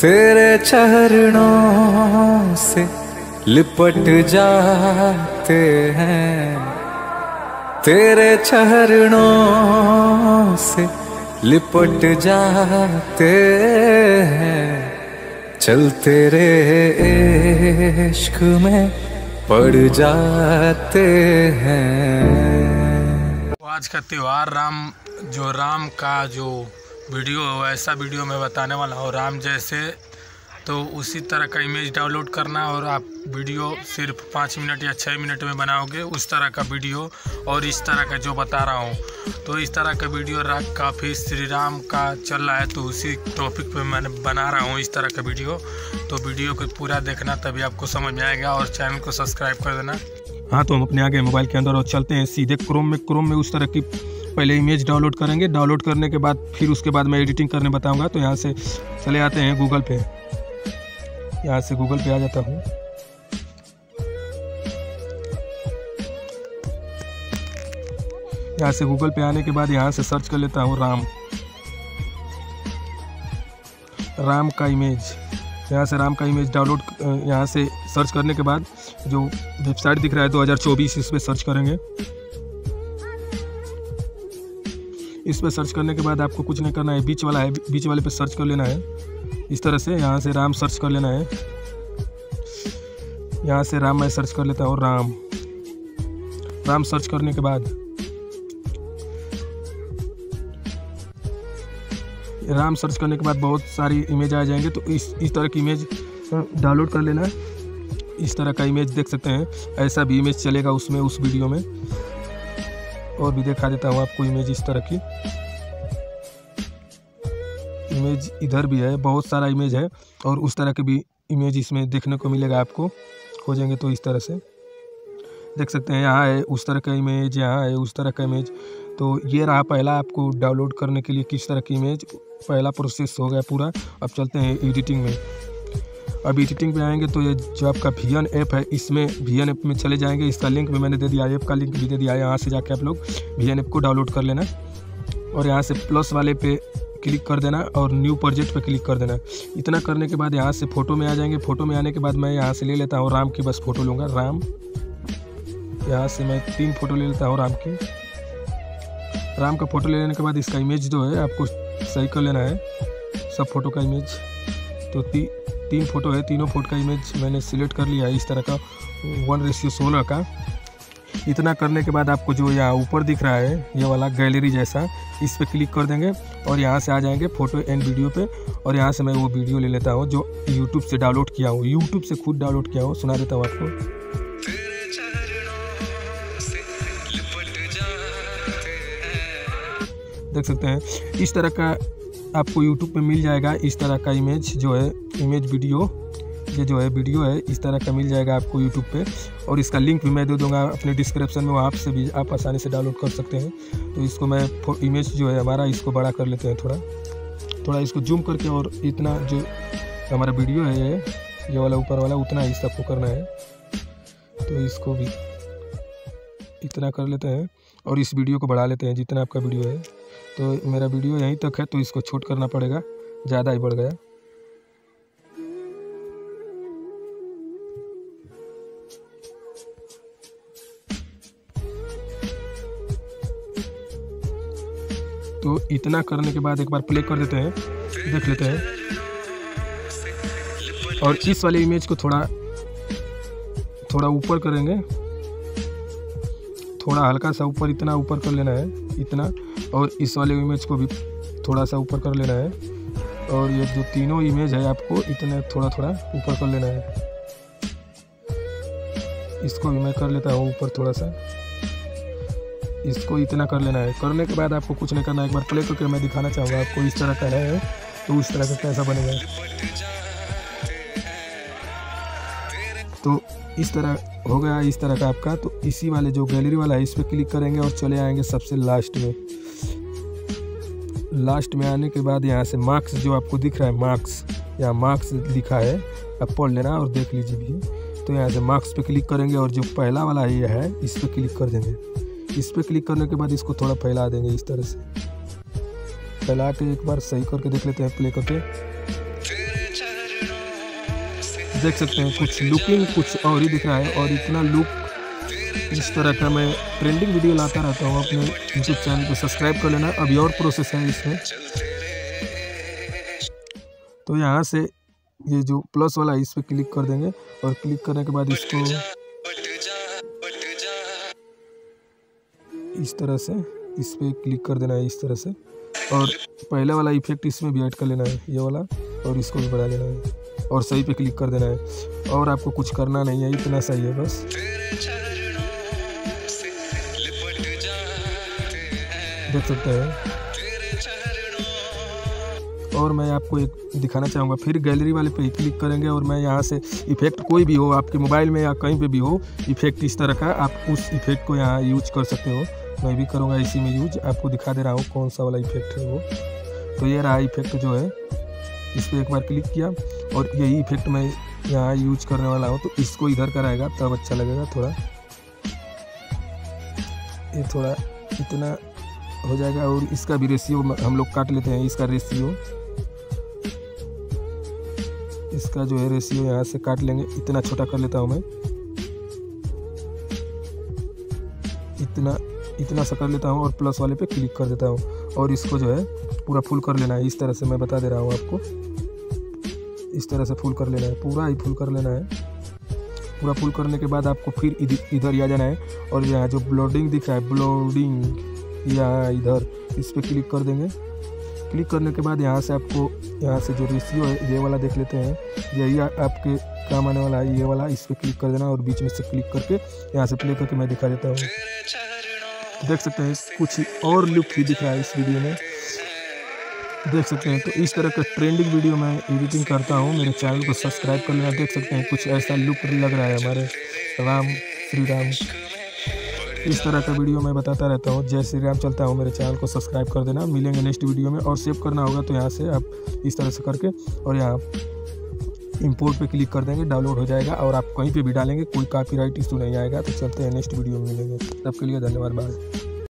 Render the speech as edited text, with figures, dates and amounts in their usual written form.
तेरे चरणों से लिपट जाते हैं, तेरे चरणों से लिपट जाते हैं, चल तेरे इश्क में पड़ जाते हैं। आज का त्यौहार राम का जो वीडियो है ऐसा वीडियो मैं बताने वाला हूँ। राम जैसे तो उसी तरह का इमेज डाउनलोड करना और आप वीडियो सिर्फ 5 मिनट या 6 मिनट में बनाओगे उस तरह का वीडियो, और इस तरह का जो बता रहा हूँ तो इस तरह का वीडियो काफ़ी श्री राम का चल रहा है, तो उसी टॉपिक पे मैंने बना रहा हूँ इस तरह का वीडियो। तो वीडियो को पूरा देखना तभी आपको समझ में आएगा, और चैनल को सब्सक्राइब कर देना। हाँ, तो हम अपने आगे मोबाइल के अंदर और चलते हैं सीधे क्रोम में उस तरह की पहले इमेज डाउनलोड करेंगे। डाउनलोड करने के बाद फिर उसके बाद मैं एडिटिंग करने बताऊंगा। तो यहाँ से चले आते हैं गूगल पे, यहाँ से गूगल पे आ जाता हूँ। यहाँ से गूगल पे आने के बाद यहाँ से सर्च कर लेता हूँ राम का इमेज। यहाँ से राम का इमेज डाउनलोड यहाँ से सर्च करने के बाद जो वेबसाइट दिख रहा है 2024, इस पर सर्च करेंगे। इस पर सर्च करने के बाद आपको कुछ नहीं करना है, बीच वाला है, बीच वाले पे सर्च कर लेना है। इस तरह से यहाँ से राम सर्च कर लेना है। यहाँ से राम मैं सर्च कर लेता हूँ। राम सर्च करने के बाद बहुत सारी इमेज आ जाएंगे। तो इस तरह की इमेज डाउनलोड कर लेना है। इस तरह का इमेज देख सकते हैं, ऐसा भी इमेज चलेगा उसमें, उस वीडियो में। और भी दिखा देता हूँ आपको इमेज। इस तरह की इमेज इधर भी है, बहुत सारा इमेज है, और उस तरह के भी इमेज इसमें देखने को मिलेगा आपको। खोजेंगे तो इस तरह से देख सकते हैं, यहाँ है उस तरह का इमेज, यहाँ है उस तरह का इमेज। तो ये रहा पहला आपको डाउनलोड करने के लिए किस तरह की इमेज, पहला प्रोसेस हो गया पूरा। अब चलते हैं एडिटिंग में। अब एडिटिंग में आएंगे तो ये जो आपका VN ऐप है, इसमें VN ऐप में चले जाएंगे। इसका लिंक भी मैंने दे दिया, ऐप का लिंक भी दे दिया है। यहाँ से जाके आप लोग VN ऐप को डाउनलोड कर लेना, और यहाँ से प्लस वाले पे क्लिक कर देना और न्यू प्रोजेक्ट पे क्लिक कर देना। इतना करने के बाद यहाँ से फ़ोटो में आ जाएंगे। फ़ोटो में आने के बाद मैं यहाँ से ले लेता हूँ राम की, बस फ़ोटो लूँगा राम। यहाँ से मैं 3 फ़ोटो ले लेता हूँ राम की। राम का फ़ोटो ले लेने के बाद इसका इमेज जो है आपको सही कर लेना है, सब फ़ोटो का इमेज। तो 3 फ़ोटो है, तीनों फ़ोटो का इमेज मैंने सिलेक्ट कर लिया है इस तरह का 1:16 का। इतना करने के बाद आपको जो यहाँ ऊपर दिख रहा है ये वाला गैलरी जैसा, इस पर क्लिक कर देंगे और यहाँ से आ जाएंगे फ़ोटो एंड वीडियो पे। और यहाँ से मैं वो वीडियो ले लेता हूँ जो यूट्यूब से डाउनलोड किया हूँ, यूट्यूब से खुद डाउनलोड किया हूँ। सुना देता हूँ आपको। देख सकते हैं इस तरह का आपको यूट्यूब पे मिल जाएगा। इस तरह का इमेज जो है, इमेज वीडियो, ये जो है वीडियो है, इस तरह का मिल जाएगा आपको यूट्यूब पे। और इसका लिंक भी मैं दे दूंगा अपने डिस्क्रिप्शन में, वहाँ से भी आप आसानी से डाउनलोड कर सकते हैं। तो इसको मैं इमेज जो है हमारा, इसको बड़ा कर लेते हैं थोड़ा इसको जूम करके। और इतना जो हमारा वीडियो है ये वाला ऊपर वाला, उतना ही सबको करना है। तो इसको भी इतना कर लेते हैं और इस वीडियो को बढ़ा लेते हैं जितना आपका वीडियो है। तो मेरा वीडियो यहीं तक है, तो इसको छोट करना पड़ेगा, ज़्यादा ही बढ़ गया। तो इतना करने के बाद एक बार प्ले कर देते हैं, देख लेते हैं। और इस वाले इमेज को थोड़ा ऊपर करेंगे, थोड़ा हल्का सा ऊपर, इतना ऊपर कर लेना है, इतना। और इस वाले इमेज को भी थोड़ा सा ऊपर कर लेना है। और ये जो तीनों इमेज है आपको इतने थोड़ा ऊपर कर लेना है। इसको भी मैं कर लेता हूँ ऊपर थोड़ा सा, इसको इतना कर लेना है। करने के बाद आपको कुछ नहीं करना है, एक बार प्ले करके मैं दिखाना चाहूँगा आपको। इस तरह का है तो उस तरह का कैसा बनेगा। तो इस तरह हो गया, इस तरह का आपका। तो इसी वाले जो गैलरी वाला है इस पर क्लिक करेंगे और चले आएंगे सबसे लास्ट में। लास्ट में आने के बाद यहाँ से मार्क्स जो आपको दिख रहा है, मार्क्स, यहाँ मार्क्स लिखा है, आप पढ़ लेना और देख लीजिए भी। तो यहाँ से मार्क्स पे क्लिक करेंगे और जो पहला वाला ये है इस पर क्लिक कर देंगे। इस पर क्लिक करने के बाद इसको थोड़ा फैला देंगे इस तरह से। फैला के एक बार सही करके देख लेते हैं, प्ले करके। देख सकते हैं कुछ लुकिंग कुछ और ही दिख रहा है। और इतना लुक इस तरह का मैं ट्रेंडिंग वीडियो लाता रहता हूँ। अपने यूट्यूब चैनल को सब्सक्राइब कर लेना। अभी और प्रोसेस है इसमें। तो यहाँ से ये जो प्लस वाला है इस पर क्लिक कर देंगे और क्लिक करने के बाद इसको इस तरह से इस पर क्लिक कर देना है इस तरह से। और पहला वाला इफेक्ट इसमें भी ऐड कर लेना है ये वाला, और इसको भी बढ़ा लेना है और सही पे क्लिक कर देना है। और आपको कुछ करना नहीं है, इतना सही है बस। देख सकते हैं। और मैं आपको एक दिखाना चाहूँगा, फिर गैलरी वाले पे ही क्लिक करेंगे और मैं यहाँ से इफेक्ट कोई भी हो आपके मोबाइल में या कहीं पे भी हो इफेक्ट इस तरह का, आप उस इफेक्ट को यहाँ यूज कर सकते हो। मैं भी करूँगा इसी में यूज, आपको दिखा दे रहा हूँ कौन सा वाला इफेक्ट है वो। तो ये रहा इफेक्ट जो है, इस पर एक बार क्लिक किया और यही इफेक्ट मैं यहाँ यूज करने वाला हूँ। तो इसको इधर कराएगा तब अच्छा लगेगा। थोड़ा ये थोड़ा इतना हो जाएगा। और इसका भी रेशियो हम लोग काट लेते हैं। इसका रेशियो, इसका जो है रेशियो यहाँ से काट लेंगे। इतना छोटा कर लेता हूँ मैं, इतना सा कर लेता हूँ और प्लस वाले पे क्लिक कर देता हूँ। और इसको जो है पूरा फुल कर लेना है। इस तरह से मैं बता दे रहा हूँ आपको, इस तरह से फुल कर लेना है, पूरा ही फुल कर लेना है। पूरा फुल करने के बाद आपको फिर इधर आ जाना है और यहाँ जो ब्लोडिंग दिख रहा है, ब्लोडिंग यहाँ इधर इस पर क्लिक कर देंगे। क्लिक करने के बाद यहाँ से आपको यहाँ से जो रेशियो है ये वाला देख लेते हैं, यही आपके काम आने वाला है ये वाला। इस पर क्लिक कर देना और बीच में से क्लिक करके यहाँ से प्ले करके मैं दिखा देता हूँ। देख सकते हैं कुछ और लुक भी दिख रहा है इस वीडियो में, देख सकते हैं। तो इस तरह का ट्रेंडिंग वीडियो मैं एडिटिंग करता हूँ। मेरे चैनल को सब्सक्राइब कर लेना। देख सकते हैं कुछ ऐसा लुक लग रहा है हमारे राम श्री राम। इस तरह का वीडियो मैं बताता रहता हूँ। जय श्री राम चलता हूँ। मेरे चैनल को सब्सक्राइब कर देना। मिलेंगे नेक्स्ट वीडियो में। और सेव करना होगा तो यहाँ से आप इस तरह से करके और यहाँ इंपोर्ट पे क्लिक कर देंगे, डाउनलोड हो जाएगा। और आप कहीं पे भी डालेंगे कोई कॉपीराइट इशू नहीं आएगा। तो चलते हैं नेक्स्ट वीडियो में मिलेंगे। तब के लिए धन्यवाद। बाय।